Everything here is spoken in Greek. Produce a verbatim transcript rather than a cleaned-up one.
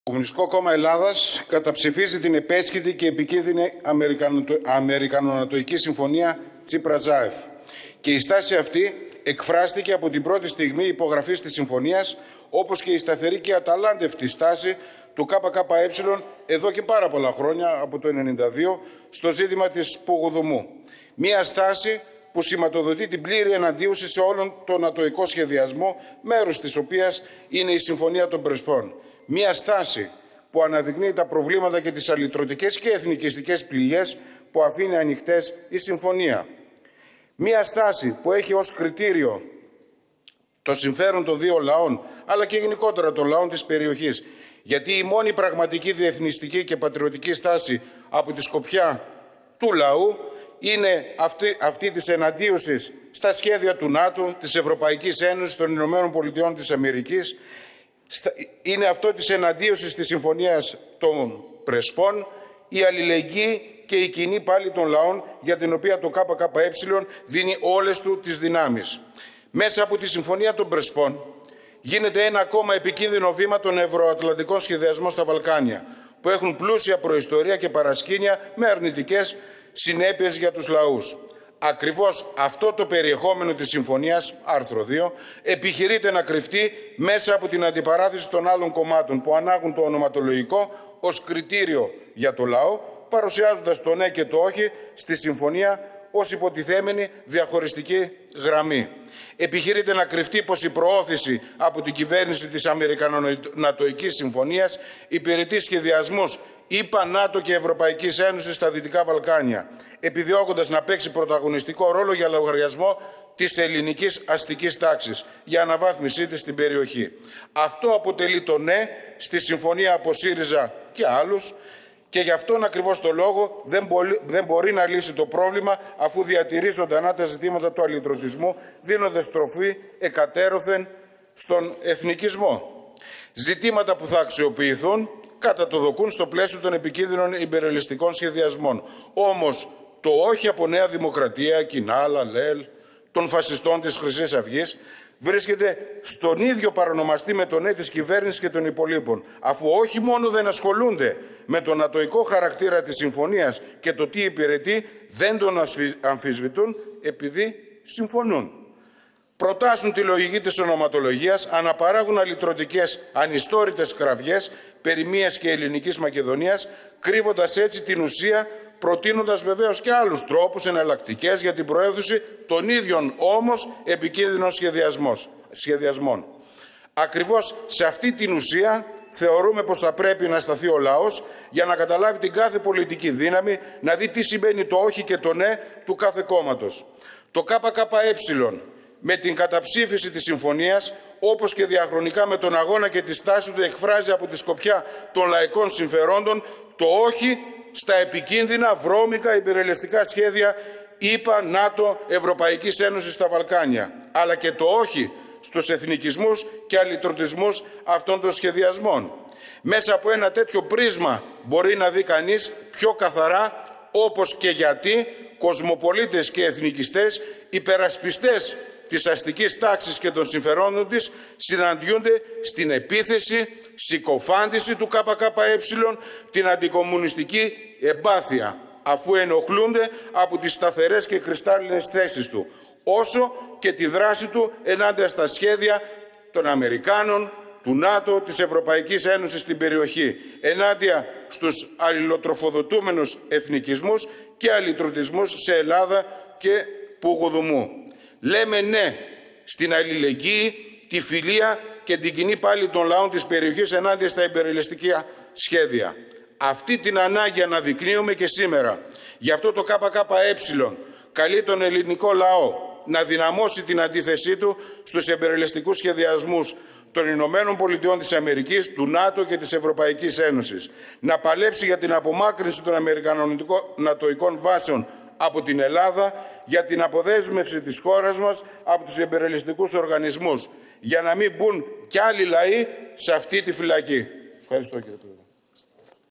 Το Κομμουνιστικό Κόμμα Ελλάδας καταψηφίζει την επέσχυτη και επικίνδυνη Αμερικανο-Νατοϊκή Συμφωνία Τσίπρα-Τζάεφ. Και η στάση αυτή εκφράστηκε από την πρώτη στιγμή υπογραφής της συμφωνίας, όπως και η σταθερή και αταλάντευτη στάση του ΚΚΕ εδώ και πάρα πολλά χρόνια, από το χίλια εννιακόσια ενενήντα δύο, στο ζήτημα της Πουγουδουμού. Μία στάση που σηματοδοτεί την πλήρη εναντίωση σε όλον τον νατοϊκό σχεδιασμό, μέρος της οποίας είναι η Συμφωνία των Πρεσπών. Μία στάση που αναδεικνύει τα προβλήματα και τις αλυτρωτικές και εθνικιστικές πληγές που αφήνει ανοιχτές η Συμφωνία. Μία στάση που έχει ως κριτήριο το συμφέρον των δύο λαών, αλλά και γενικότερα των λαών της περιοχής. Γιατί η μόνη πραγματική διεθνιστική και πατριωτική στάση από τη σκοπιά του λαού είναι αυτή, αυτή της εναντίωσης στα σχέδια του ΝΑΤΟ, της Ευρωπαϊκής Ένωσης, των Ηνωμένων Πολιτειών της Αμερικής. Είναι αυτό της εναντίωσης της Συμφωνίας των Πρεσπών, η αλληλεγγύη και η κοινή πάλη των λαών, για την οποία το ΚΚΕ δίνει όλες του τις δυνάμεις. Μέσα από τη Συμφωνία των Πρεσπών γίνεται ένα ακόμα επικίνδυνο βήμα των ευρωατλαντικών σχεδιασμών στα Βαλκάνια, που έχουν πλούσια προϊστορία και παρασκήνια με αρνητικές συνέπειες για τους λαούς. Ακριβώς αυτό το περιεχόμενο της Συμφωνίας, άρθρο δύο, επιχειρείται να κρυφτεί μέσα από την αντιπαράθεση των άλλων κομμάτων που ανάγουν το ονοματολογικό ως κριτήριο για το λαό, παρουσιάζοντας το ναι και το όχι στη Συμφωνία ως υποτιθέμενη διαχωριστική γραμμή. Επιχειρείται να κρυφτεί πως η προώθηση από την κυβέρνηση της Αμερικανο-Νατοϊκής Συμφωνίας υπηρετεί σχεδιασμούς ΗΠΑ, ΝΑΤΟ και Ευρωπαϊκής Ένωσης στα Δυτικά Βαλκάνια, επιδιώκοντας να παίξει πρωταγωνιστικό ρόλο για λογαριασμό της ελληνικής αστικής τάξης για αναβάθμισή της στην περιοχή. Αυτό αποτελεί το ναι στη συμφωνία από ΣΥΡΙΖΑ και άλλους, και γι' αυτόν ακριβώς το λόγο δεν μπορεί, δεν μπορεί να λύσει το πρόβλημα, αφού διατηρεί ζωντανά τα ζητήματα του αλληλτρωτισμού, δίνοντας τροφή εκατέρωθεν στον εθνικισμό. Ζητήματα που θα αξιοποιηθούν κατά το δοκούν στο πλαίσιο των επικίνδυνων ιμπεριαλιστικών σχεδιασμών. Όμως το όχι από Νέα Δημοκρατία, Κινάλα, ΛΕΛ, των φασιστών της Χρυσής Αυγής, βρίσκεται στον ίδιο παρονομαστή με τον ναι της κυβέρνησης και των υπολείπων, αφού όχι μόνο δεν ασχολούνται με τον νατοϊκό χαρακτήρα της συμφωνίας και το τι υπηρετεί, δεν τον αμφισβητούν επειδή συμφωνούν. Προτάσουν τη λογική της ονοματολογίας, αναπαράγουν αλυτρωτικές ανιστόρητες κραυγές περί μίας και ελληνικής Μακεδονίας, κρύβοντας έτσι την ουσία, προτείνοντας βεβαίως και άλλους τρόπους εναλλακτικές για την προέδουση των ίδιων όμως επικίνδυνων σχεδιασμών. Ακριβώς σε αυτή την ουσία θεωρούμε πως θα πρέπει να σταθεί ο λαός για να καταλάβει την κάθε πολιτική δύναμη, να δει τι σημαίνει το όχι και το ναι του κάθε κόμματος. Το ΚΚΕ με την καταψήφιση της συμφωνίας, όπως και διαχρονικά με τον αγώνα και τη στάση του, εκφράζει από τη σκοπιά των λαϊκών συμφερόντων το όχι στα επικίνδυνα, βρώμικα, υπερελιστικά σχέδια ΗΠΑ, ΝΑΤΟ, Ευρωπαϊκής Ένωσης στα Βαλκάνια, αλλά και το όχι στους εθνικισμούς και αλυτρωτισμούς αυτών των σχεδιασμών. Μέσα από ένα τέτοιο πρίσμα μπορεί να δει κανείς πιο καθαρά όπως και γιατί κοσμοπολίτες και εθνικιστές, υπερασπιστές της αστικής τάξης και των συμφερόντων της, συναντιούνται στην επίθεση, συκοφάντηση του ΚΚΕ, την αντικομμουνιστική εμπάθεια, αφού ενοχλούνται από τις σταθερές και κρυστάλλινες θέσεις του, όσο και τη δράση του ενάντια στα σχέδια των Αμερικάνων, του ΝΑΤΟ, της Ευρωπαϊκής Ένωσης στην περιοχή, ενάντια στους αλληλοτροφοδοτούμενους εθνικισμούς και αλληλτρωτισμούς σε Ελλάδα και Πουγουδουμού. Λέμε ναι στην αλληλεγγύη, τη φιλία και την κοινή πάλη των λαών της περιοχής ενάντια στα υπερελιστικά σχέδια. Αυτή την ανάγκη αναδεικνύουμε και σήμερα. Γι' αυτό το ΚΚΕ καλεί τον ελληνικό λαό να δυναμώσει την αντίθεσή του στους υπερελιστικούς σχεδιασμούς των Ηνωμένων Πολιτειών της Αμερικής, του ΝΑΤΟ και της Ευρωπαϊκής Ένωσης. Να παλέψει για την απομάκρυνση των Αμερικανο-Νατοϊκών βάσεων από την Ελλάδα, για την αποδέσμευση της χώρας μας από τους υπερελιστικούς οργανισμούς, για να μην μπουν κι άλλοι λαοί σε αυτή τη φυλακή. Ευχαριστώ, κύριε Πρόεδρε.